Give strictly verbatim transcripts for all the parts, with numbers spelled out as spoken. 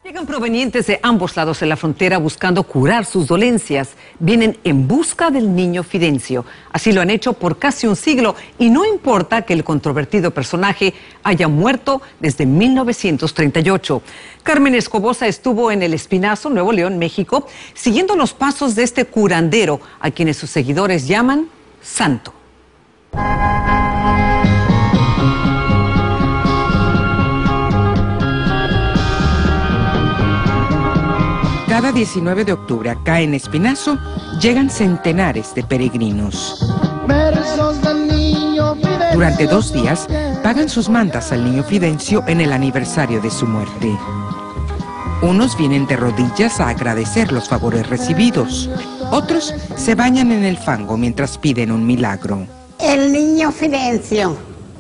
Llegan provenientes de ambos lados de la frontera buscando curar sus dolencias. Vienen en busca del niño Fidencio. Así lo han hecho por casi un siglo y no importa que el controvertido personaje haya muerto desde mil novecientos treinta y ocho. Carmen Escobosa estuvo en El Espinazo, Nuevo León, México, siguiendo los pasos de este curandero, a quienes sus seguidores llaman santo. Cada diecinueve de octubre acá en Espinazo llegan centenares de peregrinos. Durante dos días pagan sus mandas al niño Fidencio en el aniversario de su muerte. Unos vienen de rodillas a agradecer los favores recibidos. Otros se bañan en el fango mientras piden un milagro. El niño Fidencio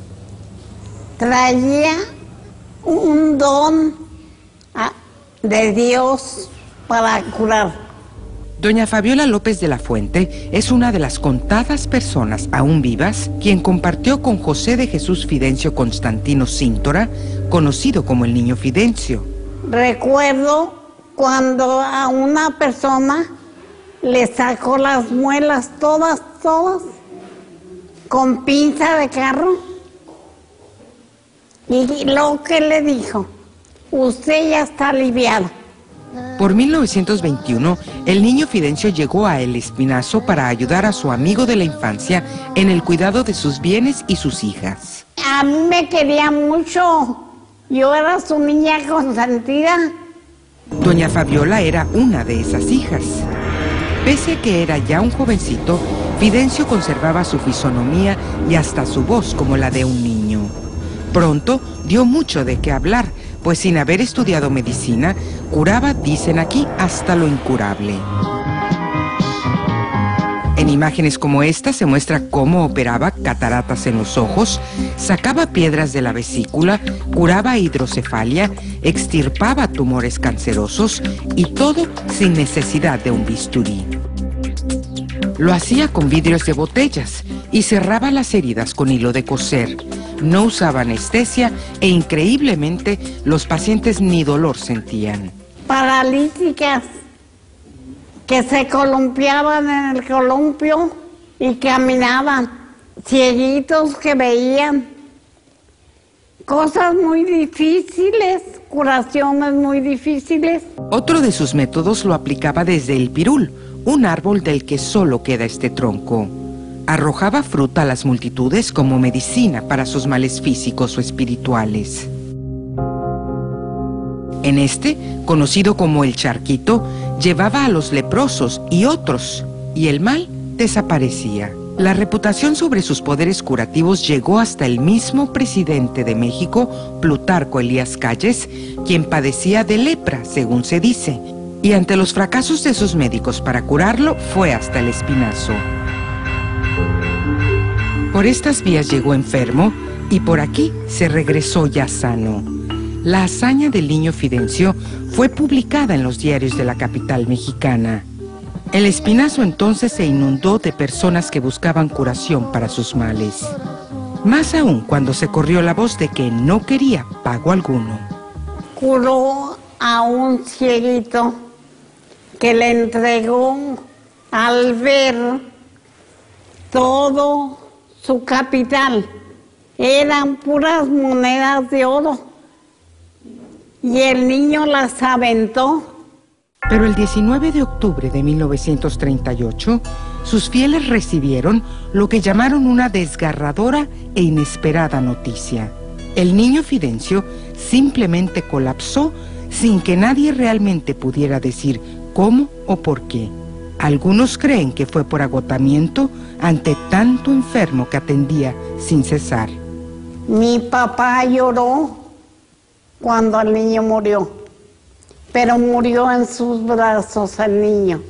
traía un don de Dios para curar. Doña Fabiola López de la Fuente es una de las contadas personas aún vivas quien compartió con José de Jesús Fidencio Constantino Cíntora, conocido como el niño Fidencio. Recuerdo cuando a una persona le sacó las muelas todas, todas, con pinza de carro, y lo que le dijo: usted ya está aliviado. Por mil novecientos veintiuno, el niño Fidencio llegó a El Espinazo para ayudar a su amigo de la infancia en el cuidado de sus bienes y sus hijas. A mí me quería mucho, yo era su niña consentida. Doña Fabiola era una de esas hijas. Pese a que era ya un jovencito, Fidencio conservaba su fisonomía y hasta su voz como la de un niño. Pronto dio mucho de qué hablar, pues sin haber estudiado medicina, curaba, dicen aquí, hasta lo incurable. En imágenes como esta se muestra cómo operaba cataratas en los ojos, sacaba piedras de la vesícula, curaba hidrocefalia, extirpaba tumores cancerosos y todo sin necesidad de un bisturí. Lo hacía con vidrios de botellas y cerraba las heridas con hilo de coser. No usaba anestesia e increíblemente los pacientes ni dolor sentían. Paralíticas que se columpiaban en el columpio y caminaban, cieguitos que veían, cosas muy difíciles, curaciones muy difíciles. Otro de sus métodos lo aplicaba desde el pirul, un árbol del que solo queda este tronco. Arrojaba fruta a las multitudes como medicina para sus males físicos o espirituales. En este, conocido como el charquito, llevaba a los leprosos y otros, y el mal desaparecía. La reputación sobre sus poderes curativos llegó hasta el mismo presidente de México, Plutarco Elías Calles, quien padecía de lepra, según se dice, y ante los fracasos de sus médicos para curarlo, fue hasta El Espinazo. Por estas vías llegó enfermo y por aquí se regresó ya sano. La hazaña del niño Fidencio fue publicada en los diarios de la capital mexicana. El Espinazo entonces se inundó de personas que buscaban curación para sus males. Más aún cuando se corrió la voz de que no quería pago alguno. Curó a un cieguito que le entregó al ver todo su capital. Eran puras monedas de oro y el niño las aventó. Pero el diecinueve de octubre de mil novecientos treinta y ocho, sus fieles recibieron lo que llamaron una desgarradora e inesperada noticia. El niño Fidencio simplemente colapsó sin que nadie realmente pudiera decir cómo o por qué. Algunos creen que fue por agotamiento ante tanto enfermo que atendía sin cesar. Mi papá lloró cuando el niño murió, pero murió en sus brazos el niño.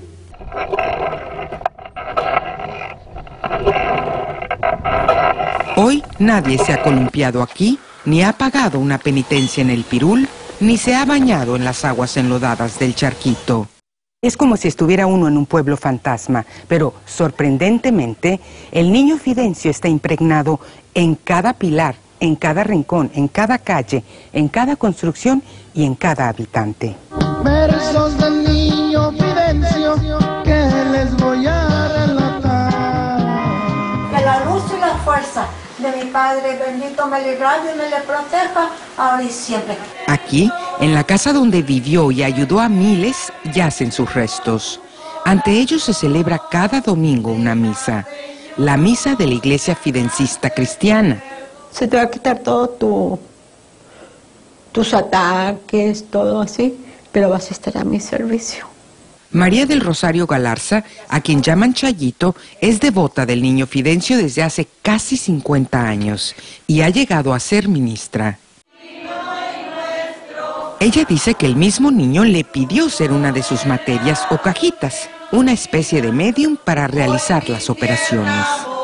Hoy nadie se ha columpiado aquí, ni ha pagado una penitencia en el pirul, ni se ha bañado en las aguas enlodadas del charquito. Es como si estuviera uno en un pueblo fantasma, pero sorprendentemente el niño Fidencio está impregnado en cada pilar, en cada rincón, en cada calle, en cada construcción y en cada habitante. versos del niño Fidencio que les voy a relatar. Que la luz y la fuerza de mi Padre bendito me le guarde y me le proteja ahora y siempre. Aquí, en la casa donde vivió y ayudó a miles, yacen sus restos. Ante ellos se celebra cada domingo una misa, la misa de la iglesia fidencista cristiana. Se te va a quitar todo tu, tus ataques, todo así, pero vas a estar a mi servicio. María del Rosario Galarza, a quien llaman Chayito, es devota del niño Fidencio desde hace casi cincuenta años y ha llegado a ser ministra. Ella dice que el mismo niño le pidió ser una de sus materias o cajitas, una especie de medium para realizar las operaciones.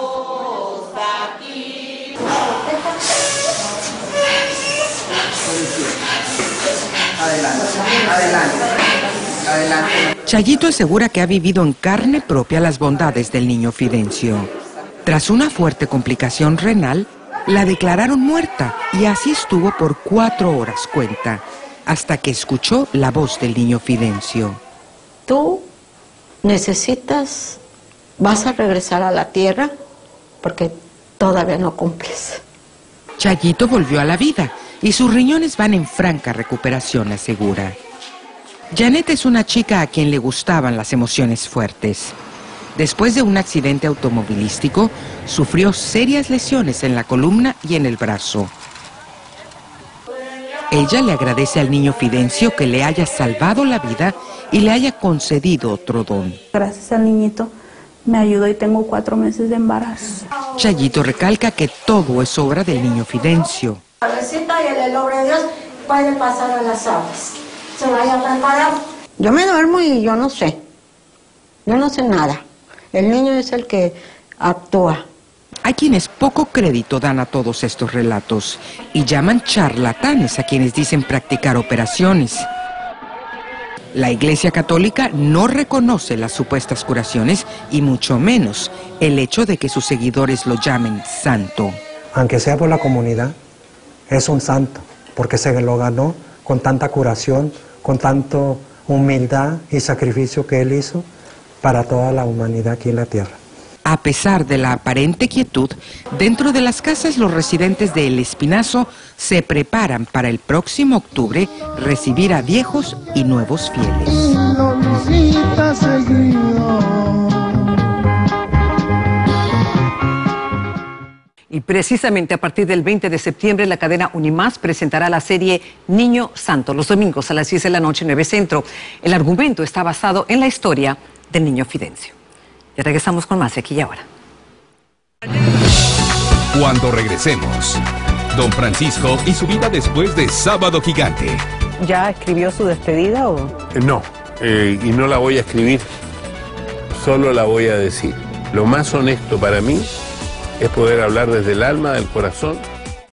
Adelante, adelante, adelante. Chayito asegura que ha vivido en carne propia las bondades del niño Fidencio. Tras una fuerte complicación renal, la declararon muerta y así estuvo por cuatro horas, cuenta, hasta que escuchó la voz del niño Fidencio. Tú necesitas, vas a regresar a la tierra porque todavía no cumples. Chayito volvió a la vida y sus riñones van en franca recuperación, asegura. Janet es una chica a quien le gustaban las emociones fuertes. Después de un accidente automovilístico, sufrió serias lesiones en la columna y en el brazo. Ella le agradece al niño Fidencio que le haya salvado la vida y le haya concedido otro don. Gracias al niñito me ayudó y tengo cuatro meses de embarazo. Chayito recalca que todo es obra del niño Fidencio. La receta y el obra de Dios puede pasar a las aguas. Se vaya preparado. Yo me duermo y yo no sé, yo no sé nada. El niño es el que actúa. Hay quienes poco crédito dan a todos estos relatos y llaman charlatanes a quienes dicen practicar operaciones. La Iglesia Católica no reconoce las supuestas curaciones y mucho menos el hecho de que sus seguidores lo llamen santo. Aunque sea por la comunidad, es un santo, porque se lo ganó con tanta curación, con tanta humildad y sacrificio que él hizo para toda la humanidad aquí en la tierra. A pesar de la aparente quietud, dentro de las casas los residentes de El Espinazo se preparan para el próximo octubre recibir a viejos y nuevos fieles. Lo visita seguido. Y precisamente a partir del veinte de septiembre la cadena Unimás presentará la serie Niño Santo los domingos a las diez de la noche, nueve Centro. El argumento está basado en la historia del niño Fidencio. Y regresamos con más de Aquí y Ahora. Cuando regresemos, don Francisco y su vida después de Sábado Gigante. ¿Ya escribió su despedida o...? Eh, no, eh, y no la voy a escribir, solo la voy a decir. Lo más honesto para mí es poder hablar desde el alma, del corazón,